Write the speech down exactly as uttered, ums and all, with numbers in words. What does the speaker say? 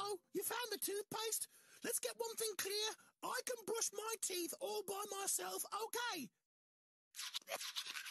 So, you found the toothpaste? Let's get one thing clear. I can brush my teeth all by myself, okay?